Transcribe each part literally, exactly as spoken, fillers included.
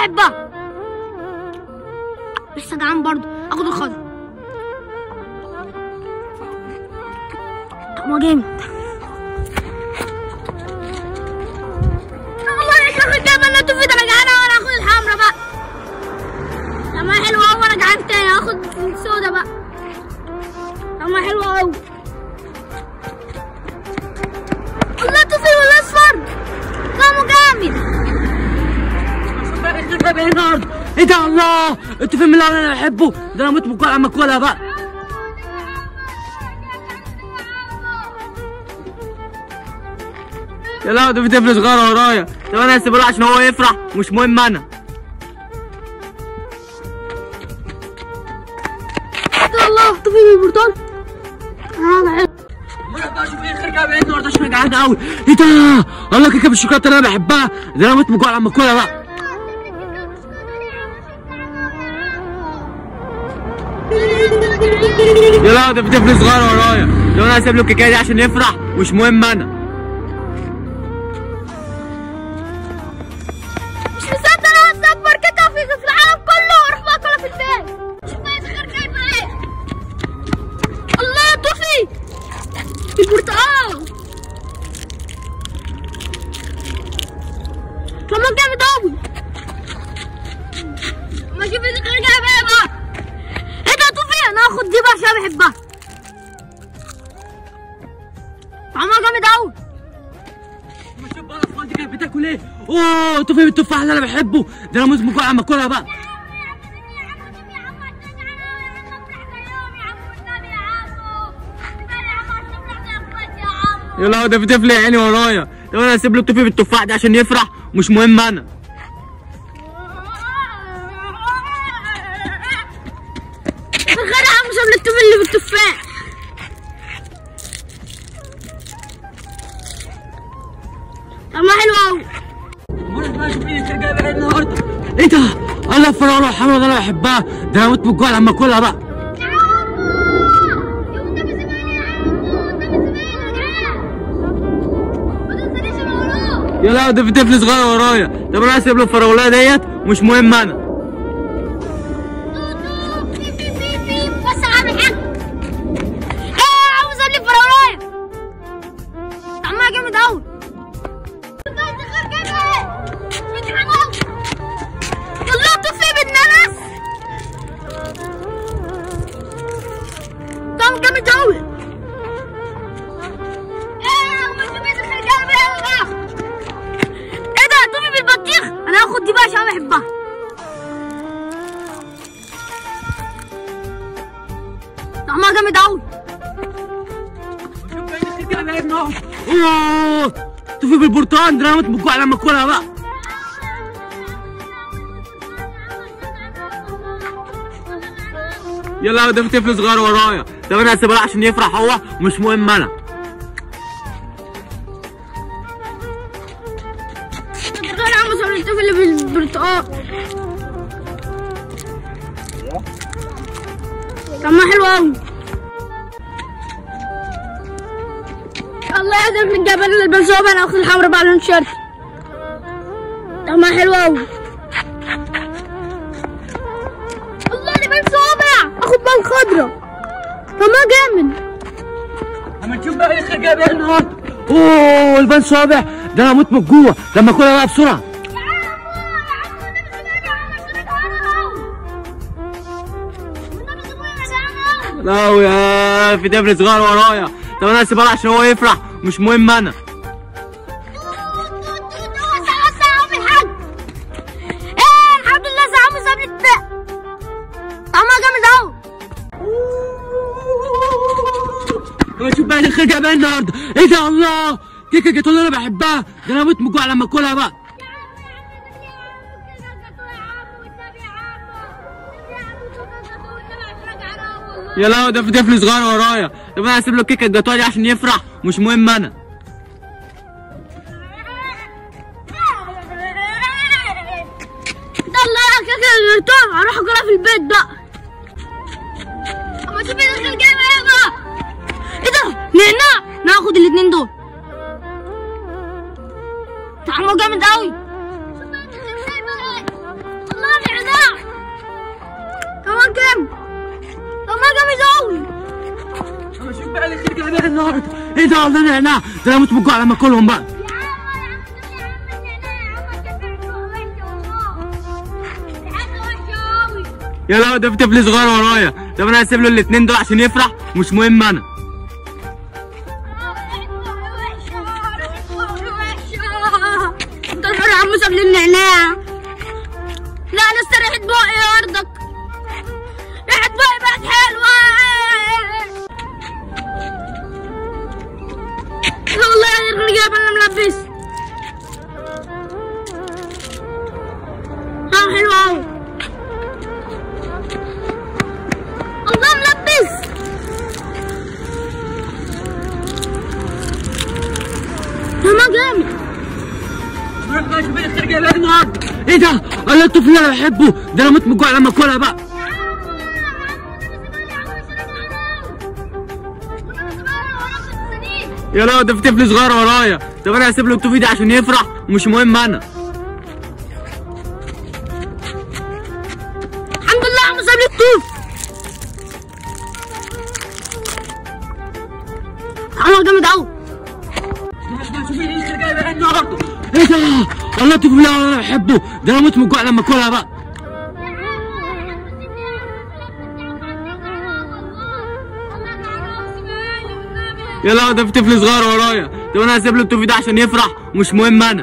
بحبها. لسه جعان برضه، اخد الخضر. طعمها جامد. والله يا شيخ الجبل انا تفيد، انا جعانه وانا اخد الحمرا بقى. طعمها حلو قوي وانا جعان تاني، هاخد السودا بقى. طعمها حلو قوي. والله توفي ولا اصفر، طعمه جامد. ايه ده الله، التوفيق من اللي انا بحبه ده، انا اموت من الجوع لما اكلها بقى. يا لا ده في طفل صغير ورايا، طب انا هسيبه له عشان هو يفرح، مش مهم انا. الله توفيق بالبرتقال. اه بروح بقى اشوف ايه الخير جايب ايه النهارده عشان انا جعان قوي. ايه ده الله، كيكه بالشوكولاته اللي انا بحبها ده، انا اموت من الجوع لما اكلها بقى. يا لا ده في طفل صغير ورايا، لو انا هسيب له الكيكه دي عشان يفرح، مش مهم انا. مش مصدق انا هتصبر كيكه في في العالم كله واروح باكلها في البيت. شوف بقى الخير جايبه ايه. الله يا توفي البرتقال، طعمها جامد قوي. ما شوف الخير جايبه ايه بقى. انا هاخد دي بقى عشان بحبها، طعمها جامد قوي. ما تشوف بقى الاطفال دي كانت بتاكل ايه. اوه توفيق بالتفاح اللي انا بحبه ده، انا اموت من الجوع لما اكلها بقى. يا لا ده في طفل يا عيني ورايا، طب انا هسيب له التوفيق بالتفاح ده عشان يفرح، مش مهم انا. اللي التوفيق اللي بالتفاح طعمها حلو قوي. بروح بقى اشوف ايه الخير جايبه ايه النهارده. ايه ده الله، الفراوله والحمرا ده انا بحبها ده، انا اموت من الجوع لما اكلها بقى. يا لا ده في طفل صغير ورايا، طب انا هسيب له الفراوله ديت، مش مهم انا. جامد قوي. والله توفيق بالناناس، طعم جامد قوي. ايه ده توفيق بالبطيخ، انا هاخد دي بقى عشان بحبها. طعمها جامد قوي. اوه توفيق بالبرتقال ده، انا اموت من الجوع لما اكلها بقى. يلا ده في طفل صغير ورايا، طب انا هسيبها له عشان يفرح هو، مش مهم انا. انا عم صور الطفل اللي بالبرتقال، طعمها حلو قوي. الله يهديك من جبل البنسوبة، انا اخد الحمرا بقى لون شرط، طعمها حلو قوي. الله اللي بنسوبة، اخد بقى الخضرا، طعمها جامد. اما تشوف بقى ايه الخير جايب ايه النهارده. اوه البان صابع ده، انا هموت من الجوع لما اكلها بقى بسرعه. لا يا في طفل صغير ورايا، طب انا هسيبها له عشان هو يفرح، مش مهم انا. الحمد لله زعموا ساب لي الدق، طعمها جامد قوي. شوف بقى الخير جايب ايه النهارده. ايه ده الله، كيكه جاتوه اللي انا بحبها ده، انا هموت من الجوع لما اكلها بقى. يا لا ده في طفل صغير ورايا، طب انا هسيب له الكيكه الجاتوه دي عشان يفرح، مش مهم انا. الله يا كيكه الجاتوه، هروح اكلها في البيت بقى. اما شوف الخير جايبه ايه بقى. ايه ده نعناع، ناخد الاتنين دول، طعمه جامد قوي. ده والله نعناع، ده انا اموت من الجوع لما اكلهم بقى. يا لا ده في طفل صغير ورايا، طب انا هسيب له الاثنين دول عشان يفرح، مش مهم انا. انت الحر يا عم ساب لي النعناع. لا انا استريحت بقي يا ارضك، ريحة بقي بقت حلوة. لا والله انا اللي جايب انا ملبس. اه حلوة اوي. الله ملبس. طعمها جامد. روح بقى شوف الاختار جايبها النهارده. ايه ده؟ الله الطفل اللي انا بحبه، ده انا اموت من الجوع لما اكلها بقى. يا لا ده في طفل صغير ورايا، طب انا هسيب له التوفي دي عشان يفرح ومش مهم انا. الحمد لله عم ساب لي الطوف. طعمها جامد قوي. روح بقى شوف الاختار جايبها النهارده. ايه ده؟ الله الطفل اللي انا بحبه، ده انا اموت من الجوع لما اكلها بقى. يا لا ده في طفل صغير ورايا، طب انا هسيب له التوفي ده عشان يفرح ومش مهم انا.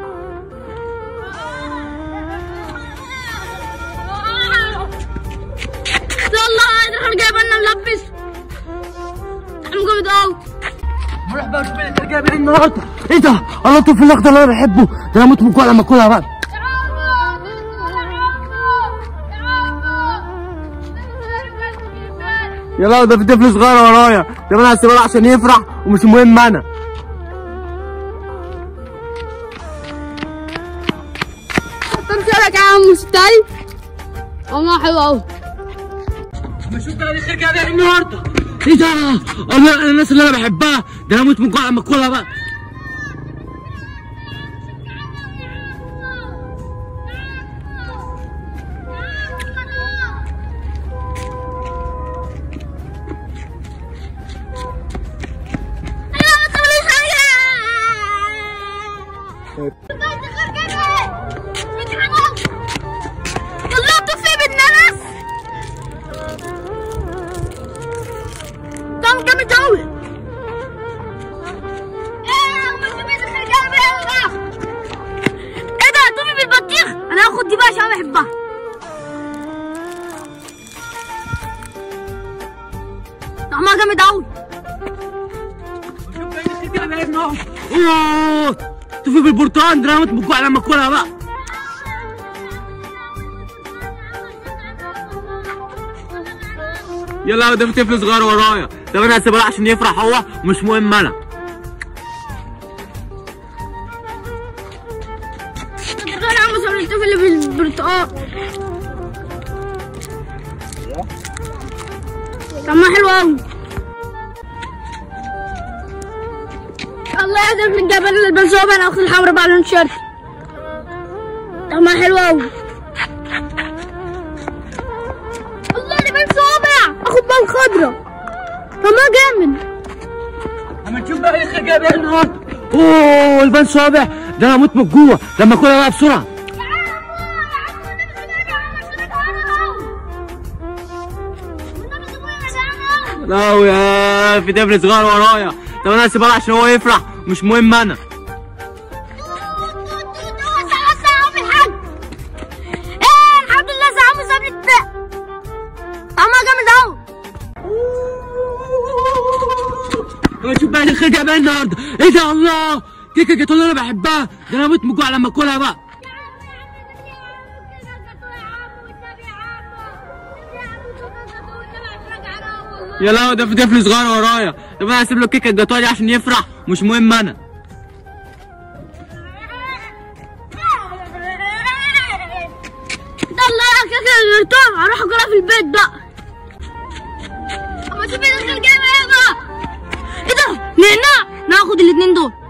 يلا انا جايب لنا ملبس. طعمه جامد قوي. روح بقى شوف الاختار جايبها النهارده. ايه ده؟ الله الطفل الاخضر اللي انا بحبه، ده انا اموت من الجوع لما اكلها بقى. يا لا ده في طفل صغير ورايا، طب انا هسيبها له عشان يفرح ومش مهم انا. تمثيلك يا عم مستعي. والله حلو قوي. ما شفت الاختار جايبها النهارده. ايه ده؟ الله الناس اللي انا بحبها، ده انا اموت من الجوع لما اكلها بقى. والله طفي بالنفس. طعمه جامد قوي. ايه ده طفي بالبطيخ؟ انا هاخد دي بقى عشان بحبها. طعمها جامد قوي. اوه توفي بالبرتقال، ده انا اموت من الجوع لما اكلها بقى. يلا ده في طفل صغير ورايا، طب انا هسيبها له عشان يفرح هو ومش مهم انا. انا عم صار الطفل اللي بالبرتقال. طعمها حلو قوي. الله يهديك من الجبل البنسوبة. انا اخد الحمرا بقى لون شرقي. طعمها حلو قوي. الله دي بنسوبة، اخد بقى الخضرا. طعمها جامد. اما تشوف بقى الاختار جايبها النهارده. اوه البان صابع، ده انا اموت من الجوع لما اكلها بقى بسرعه. لا يا في طفل صغير ورايا، طب انا هسيبها له عشان هو يفرح مش مهم انا. الحمد لله زعموا ساب لي الباقي. طعمها جامد قوي. اما تشوف بقى الاختار جايبها النهارده. ايه ده؟ الله كيكه جاتوه اللي انا بحبها، ده انا اموت من الجوع لما اكلها بقى. يا لا ده في طفل صغير ورايا، طب انا هسيب له الكيكه الجاتوه دي عشان يفرح مش مهم انا. الله يا كيكه الجاتوه، هروح اكلها في البيت بقى. اما شوف الاختار جايبها ايه بقى. ايه ده؟ نعناع. ناخد الاتنين دول.